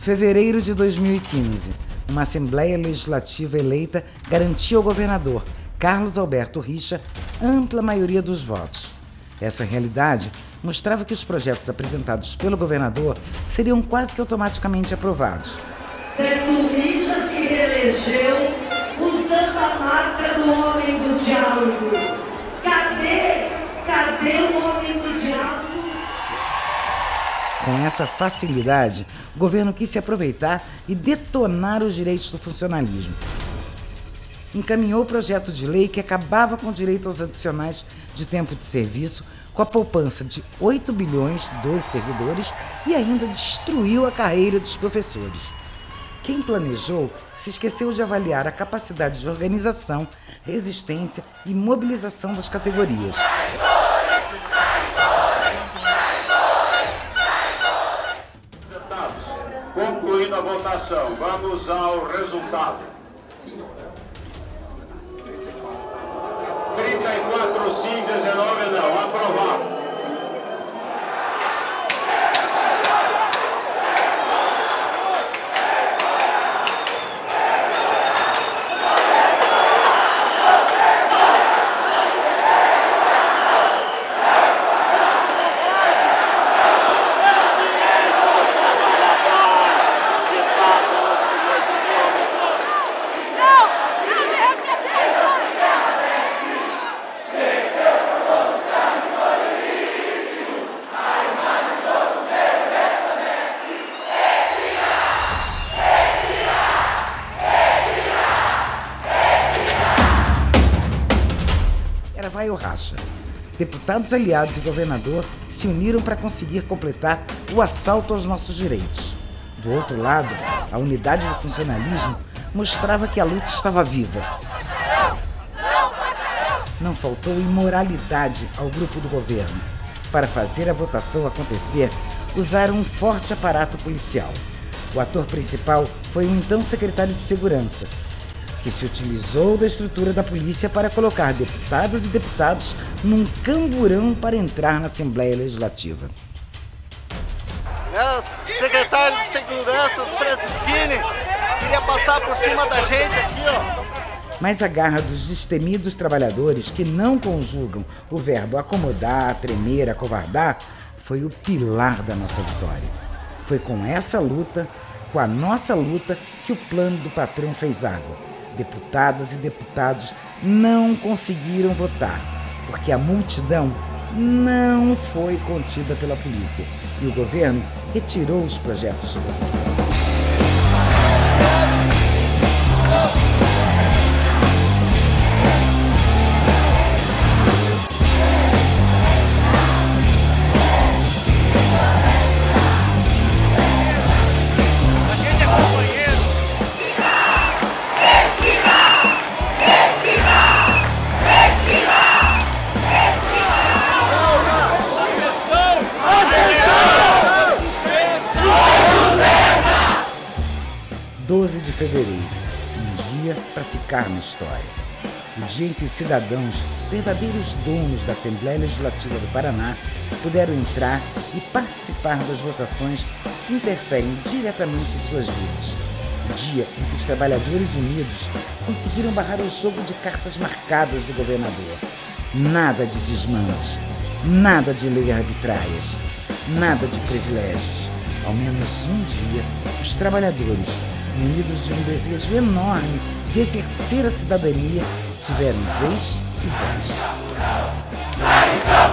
Fevereiro de 2015, uma Assembleia Legislativa eleita garantia ao governador Carlos Alberto Richa ampla maioria dos votos. Essa realidade mostrava que os projetos apresentados pelo governador seriam quase que automaticamente aprovados. Beto Richa se reelegeu usando a marca do homem do diálogo. Cadê o homem do diálogo? Com essa facilidade, o governo quis se aproveitar e detonar os direitos do funcionalismo. Encaminhou o projeto de lei que acabava com o direito aos adicionais de tempo de serviço, com a poupança de 8 bilhões dos servidores e ainda destruiu a carreira dos professores. Quem planejou se esqueceu de avaliar a capacidade de organização, resistência e mobilização das categorias. Concluída a votação, vamos ao resultado. 34 sim, 19 não. Aprovado. Vai o racha. Deputados aliados e governador se uniram para conseguir completar o assalto aos nossos direitos. Do outro lado, a unidade do funcionalismo mostrava que a luta estava viva. Não faltou imoralidade ao grupo do governo. Para fazer a votação acontecer, usaram um forte aparato policial. O ator principal foi o então secretário de Segurança, que se utilizou da estrutura da polícia para colocar deputadas e deputados num camburão para entrar na Assembleia Legislativa. Secretário de Segurança, os Francisquini, queria passar por cima da gente aqui, ó. Mas a garra dos destemidos trabalhadores que não conjugam o verbo acomodar, tremer, acovardar, foi o pilar da nossa vitória. Foi com essa luta, com a nossa luta, que o plano do patrão fez água. Deputadas e deputados não conseguiram votar, porque a multidão não foi contida pela polícia e o governo retirou os projetos de votação. De fevereiro, um dia para ficar na história. O dia em que os cidadãos, verdadeiros donos da Assembleia Legislativa do Paraná, puderam entrar e participar das votações que interferem diretamente em suas vidas. O dia em que os trabalhadores unidos conseguiram barrar o jogo de cartas marcadas do governador. Nada de desmandos, nada de leis arbitrárias, nada de privilégios. Ao menos um dia, os trabalhadores, unidos de um desejo enorme de exercer a cidadania, tiveram vez e voz.